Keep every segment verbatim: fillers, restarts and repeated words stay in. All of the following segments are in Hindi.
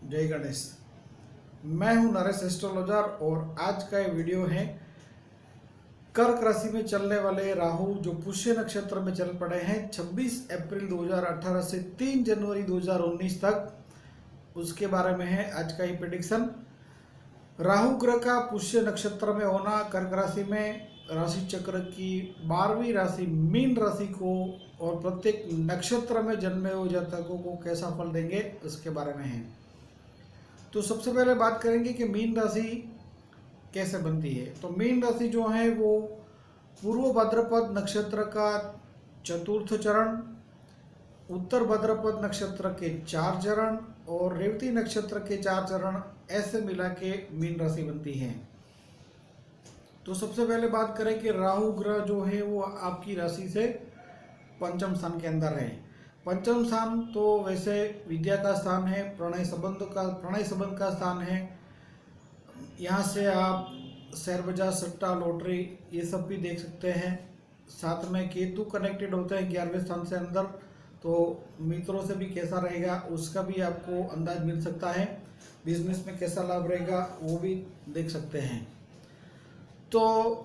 जय गणेश। मैं हूं नरेश एस्ट्रोलॉजर और आज का ये वीडियो है कर्क राशि में चलने वाले राहु जो पुष्य नक्षत्र में चल पड़े हैं छब्बीस अप्रैल दो हज़ार अठारह से तीन जनवरी दो हज़ार उन्नीस तक, उसके बारे में है आज का ये प्रेडिक्शन। राहु ग्रह का पुष्य नक्षत्र में होना कर्क राशि में राशि चक्र की बारहवीं राशि मीन राशि को और प्रत्येक नक्षत्र में जन्मे हुए जातकों को कैसा फल देंगे उसके बारे में है। तो सबसे पहले बात करेंगे कि मीन राशि कैसे बनती है। तो मीन राशि जो है वो पूर्व भाद्रपद नक्षत्र का चतुर्थ चरण, उत्तर भाद्रपद नक्षत्र के चार चरण और रेवती नक्षत्र के चार चरण ऐसे मिला के मीन राशि बनती है। तो सबसे पहले बात करें कि राहु ग्रह जो है वो आपकी राशि से पंचम स्थान के अंदर है। पंचम स्थान तो वैसे विद्या का स्थान है, प्रणय संबंध का प्रणय संबंध का स्थान है। यहाँ से आप शेयर बाजार, सट्टा, लॉटरी ये सब भी देख सकते हैं। साथ में केतु कनेक्टेड होते हैं ग्यारहवें स्थान से अंदर, तो मित्रों से भी कैसा रहेगा उसका भी आपको अंदाज मिल सकता है। बिजनेस में कैसा लाभ रहेगा वो भी देख सकते हैं। तो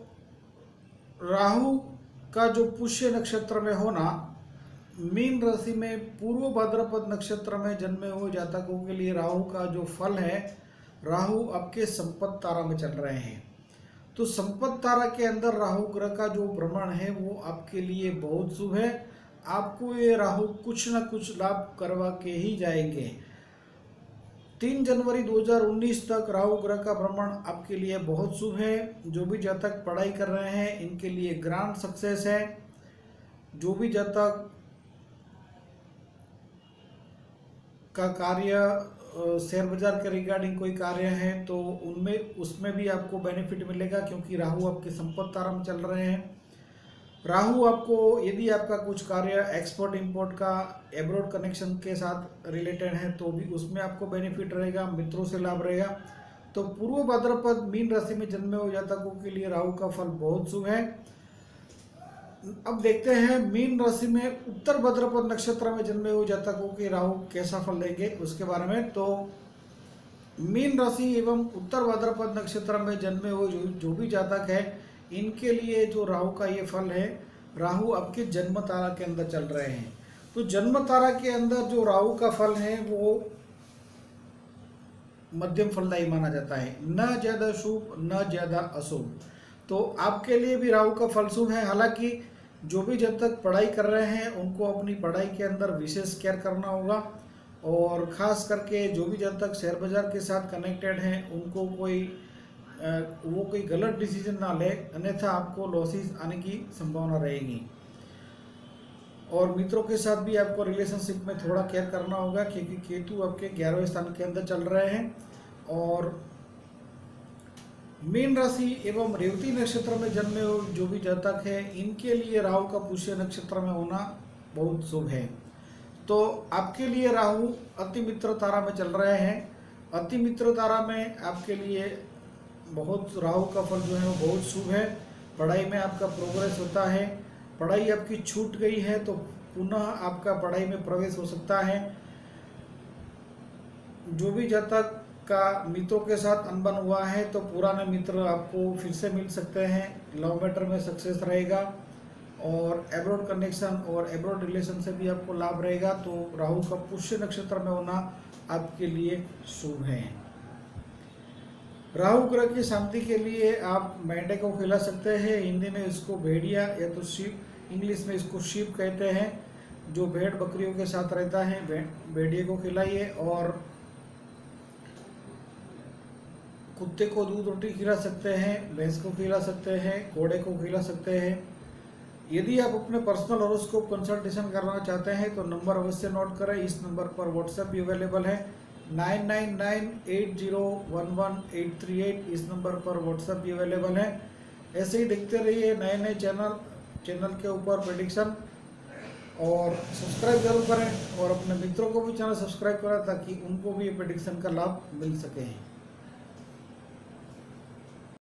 राहु का जो पुष्य नक्षत्र में होना मीन राशि में पूर्व भाद्रपद नक्षत्र में जन्मे हुए जातकों के लिए राहु का जो फल है, राहु आपके संपत्ति तारा में चल रहे हैं। तो संपत्ति तारा के अंदर राहु ग्रह का जो भ्रमण है वो आपके लिए बहुत शुभ है। आपको ये राहु कुछ न कुछ लाभ करवा के ही जाएंगे। तीन जनवरी दो हज़ार उन्नीस तक राहु ग्रह का भ्रमण आपके लिए बहुत शुभ है। जो भी जातक पढ़ाई कर रहे हैं इनके लिए ग्रांड सक्सेस है। जो भी जातक का कार्य शेयर बाजार के रिगार्डिंग कोई कार्य है तो उनमें उसमें भी आपको बेनिफिट मिलेगा, क्योंकि राहु आपके संपत्ति तारा में चल रहे हैं। राहु आपको यदि आपका कुछ कार्य एक्सपोर्ट इंपोर्ट का एब्रॉड कनेक्शन के साथ रिलेटेड है तो भी उसमें आपको बेनिफिट रहेगा, मित्रों से लाभ रहेगा। तो पूर्व भाद्रपद मीन राशि में जन्मे हुए जातकों के लिए राहु का फल बहुत शुभ है। अब देखते हैं मीन राशि में उत्तर भाद्रपद नक्षत्र में जन्मे हुए जातकों के राहु कैसा फल देंगे उसके बारे में। तो मीन राशि एवं उत्तर भाद्रपद नक्षत्र में जन्मे हुए जो, जो भी जातक है इनके लिए जो राहु का ये फल है, राहु आपके जन्म तारा के अंदर चल रहे हैं। तो जन्म तारा के अंदर जो राहु का फल है वो मध्यम फलदायी माना जाता है, न ज्यादा शुभ न ज्यादा अशुभ। तो आपके लिए भी राहु का फल शुभ है। हालांकि जो भी जब तक पढ़ाई कर रहे हैं उनको अपनी पढ़ाई के अंदर विशेष केयर करना होगा, और ख़ास करके जो भी जब तक शेयर बाजार के साथ कनेक्टेड हैं उनको कोई वो कोई गलत डिसीजन ना ले, अन्यथा आपको लॉसेस आने की संभावना रहेगी। और मित्रों के साथ भी आपको रिलेशनशिप में थोड़ा केयर करना होगा, क्योंकि केतु आपके ग्यारहवें स्थान के अंदर चल रहे हैं। और मीन राशि एवं रेवती नक्षत्र में जन्मे हुए जो भी जातक है इनके लिए राहु का पुष्य नक्षत्र में होना बहुत शुभ है। तो आपके लिए राहु अति मित्र तारा में चल रहे हैं। अति मित्र तारा में आपके लिए बहुत राहु का फल जो है वो बहुत शुभ है। पढ़ाई में आपका प्रोग्रेस होता है। पढ़ाई आपकी छूट गई है तो पुनः आपका पढ़ाई में प्रवेश हो सकता है। जो भी जातक का मित्रों के साथ अनबन हुआ है तो पुराने मित्र आपको फिर से मिल सकते हैं। लव मैटर में सक्सेस रहेगा और एब्रॉड कनेक्शन और एब्रॉड रिलेशन से भी आपको लाभ रहेगा। तो राहु का पुष्य नक्षत्र में होना आपके लिए शुभ है। राहु ग्रह की शांति के लिए आप मेंढे को खिला सकते हैं। हिंदी में इसको भेड़िया या तो शीप, इंग्लिश में इसको शीप कहते हैं। जो भेड़ बकरियों के साथ रहता है भेड़िए को खिलाइए। और कुत्ते को दूध रोटी खिला सकते हैं, भैंस को खिला सकते हैं, घोड़े को खिला सकते हैं। यदि आप अपने पर्सनल हॉरोस्कोप कंसल्टेशन करना चाहते हैं तो नंबर अवश्य नोट करें। इस नंबर पर व्हाट्सएप भी अवेलेबल है nine nine nine eight zero one one eight three eight. इस नंबर पर व्हाट्सएप भी अवेलेबल है। ऐसे ही देखते रहिए नए नए चैनल चैनल के ऊपर प्रेडिक्शन, और सब्सक्राइब जरूर करें और अपने मित्रों को भी चैनल सब्सक्राइब करें ताकि उनको भी ये प्रेडिक्शन का लाभ मिल सके।